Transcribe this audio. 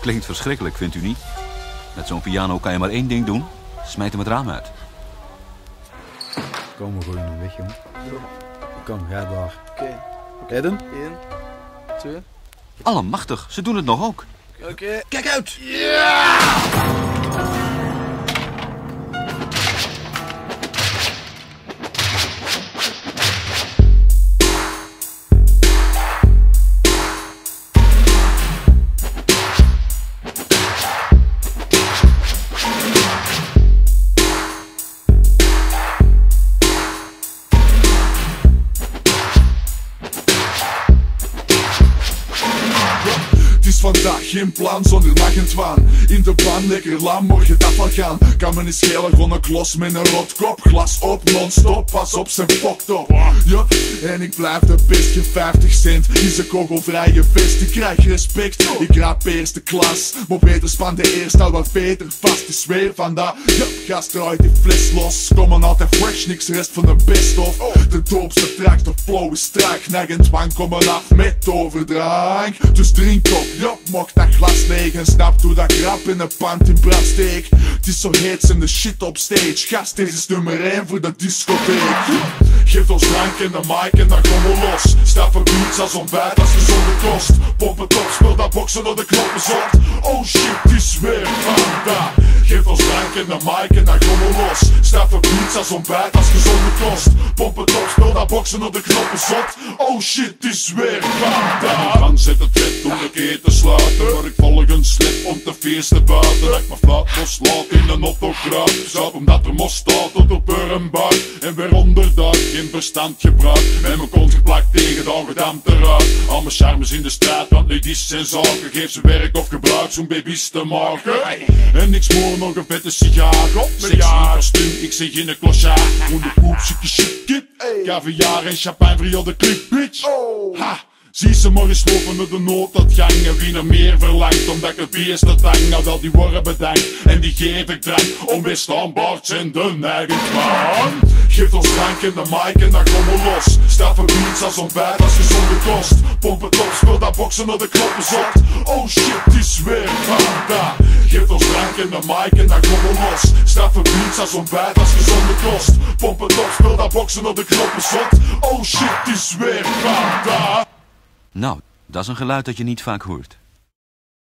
Klinkt verschrikkelijk, vindt u niet? Met zo'n piano kan je maar één ding doen. Smijt hem het raam uit. Kom, we gooien hem weg, jong. Kom, ga daar. Oké. Eden? 1, 2. Allemachtig, ze doen het nog ook. Oké. Kijk uit! Het is vandaag geen plan zonder nacht en twaan. In de baan lekker lam, morgen het afval gaan. Kan me niet schelen, gewoon een klos met een rotkop. Glas op, non-stop, pas op zijn fucked up. Ja, en ik blijf de best, geen 50 cent. Is een kogelvrije vest, ik krijg respect. Ik raap eerste klas, maar beter span de eerste al wat beter vast. Is weer van dat, ja, gast eruit die fles los. Komen altijd fresh, niks rest van de best of. De doopste track, de flow is strak. Nacht en twang komen af met overdrang. Dus drink op, ja, mocht dat glas leeg. En snap hoe dat grap in de pand in brand steek. Het is zo heet zijn de shit op stage. Gast, deze is nummer 1 voor de discotheek. Geef ons drank in de mic en dan gaan we los. Straffen beats als ontbijt, als gezonde kost. Pomp het op, speel dat boksen door de knoppen zot. Oh shit, het is weer vandaag. Geef ons drank in de mic en dan gaan we los. Straffen beats als ontbijt, als gezonde kost. Pomp het op, speel dat boksen door de knoppen zot. Oh shit, het is weer vandaag. Dan zit het vet om de keer te sluiten. Maar ik volg een slip om te feesten buiten. Dat ik mijn fluit loslaat in een autograaf. Zout omdat er mos staat tot op een buik. En weer onderduik, geen verstand gebruikt. Met mijn kont geplakt tegen de ongedampt eruit. Al mijn charmes in de straat, want ladies zijn zaken. Geef ze werk of gebruik zo'n baby's te maken. En ik smoor nog een vette sigaar. Sexy kostuum, ik zeg in een clochard. Gewoon de poep, zieke shit, kid. Caviar en champagne voor jou de clip, bitch. Ha! Zie ze morgen slopen naar de nooduitgang. En wie er meer verlangt, omdat ik het beest dat hang. Nou wel die worden bedankt, en die geef ik drank. Onweerstaanbaar zijn de eigen kwaan. Geef ons drank in de mic en dan gaan we los. Straffe beats als ontbijt, als gezonde kost. Pomp het op, speel dat boksen naar de knoppen zot. Oh shit, het is weer vandaag. Geef ons drank in de mic en dan gaan we los. Straffe beats als ontbijt, als gezonde kost. Pomp het op, speel dat boksen naar de knoppen zot. Oh shit, het is weer vandaag. Nou, dat is een geluid dat je niet vaak hoort.